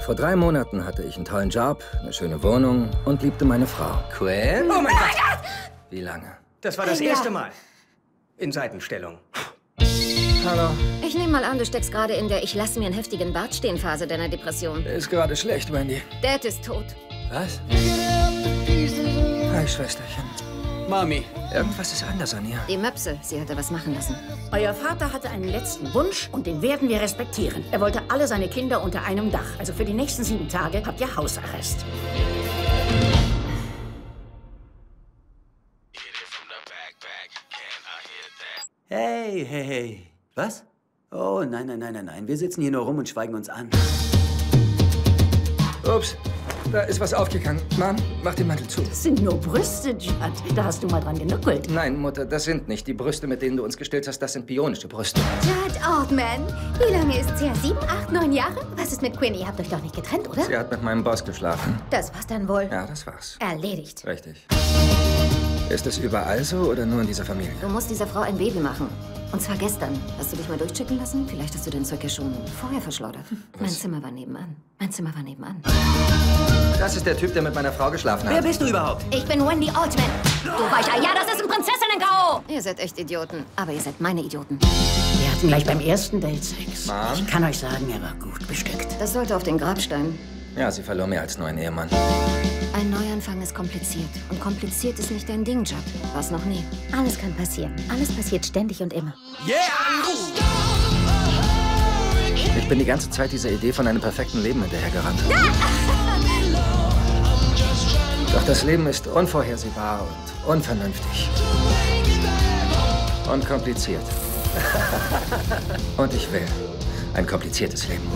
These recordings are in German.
Vor 3 Monaten hatte ich einen tollen Job, eine schöne Wohnung und liebte meine Frau. Quinn? Oh mein Gott! Wie lange? Das war das erste Mal. In Seitenstellung. Hallo. Ich nehme mal an, du steckst gerade in der Ich-lass-mir-einen heftigen Bart-stehen-Phase deiner Depression. Ist gerade schlecht, Wendy. Dad ist tot. Was? Hi, Schwesterchen. Mami. Irgendwas ist anders an ihr. Die Möpse, sie hatte was machen lassen. Euer Vater hatte einen letzten Wunsch und den werden wir respektieren. Er wollte alle seine Kinder unter einem Dach. Also für die nächsten 7 Tage habt ihr Hausarrest. Hey, hey, hey. Was? Oh, nein, nein, nein, nein, nein. Wir sitzen hier nur rum und schweigen uns an. Ups, da ist was aufgegangen. Mom, mach den Mantel zu. Das sind nur Brüste, Judd. Da hast du mal dran genuckelt. Nein, Mutter, das sind nicht die Brüste, mit denen du uns gestillt hast. Das sind bionische Brüste. Judd Altman, wie lange ist's her? 7, 8, 9 Jahre? Was ist mit Quinn? Ihr habt euch doch nicht getrennt, oder? Sie hat mit meinem Boss geschlafen. Das war's dann wohl. Ja, das war's. Erledigt. Richtig. Ist es überall so oder nur in dieser Familie? Du musst dieser Frau ein Baby machen. Und zwar gestern. Hast du dich mal durchchecken lassen? Vielleicht hast du dein Zeug ja schon vorher verschleudert. Mein Zimmer war nebenan. Das ist der Typ, der mit meiner Frau geschlafen Wer hat. bist du überhaupt? Ich bin Wendy Altman. Du Weicher. Ja, das ist ein Prinzessinnen-K.O. Ihr seid echt Idioten. Aber ihr seid meine Idioten. Wir hatten gleich beim ersten Date Sex. Mom? Ich kann euch sagen, er war gut bestückt. Das sollte auf den Grabstein. Ja, sie verlor mehr als nur einen Ehemann. Ein Neuanfang ist kompliziert. Und kompliziert ist nicht dein Ding, Judd. War's noch nie. Alles kann passieren. Alles passiert ständig und immer. Ich bin die ganze Zeit dieser Idee von einem perfekten Leben hinterhergerannt. Doch das Leben ist unvorhersehbar und unvernünftig. Und kompliziert. Und ich will ein kompliziertes Leben.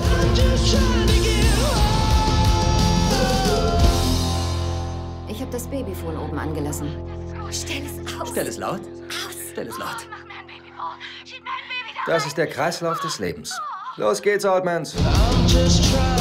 Ich habe das Babyphone oben angelassen. Stell es aus. Stell es laut. Stell es laut. Das ist der Kreislauf des Lebens. Los geht's, Altmans. I'm just trying.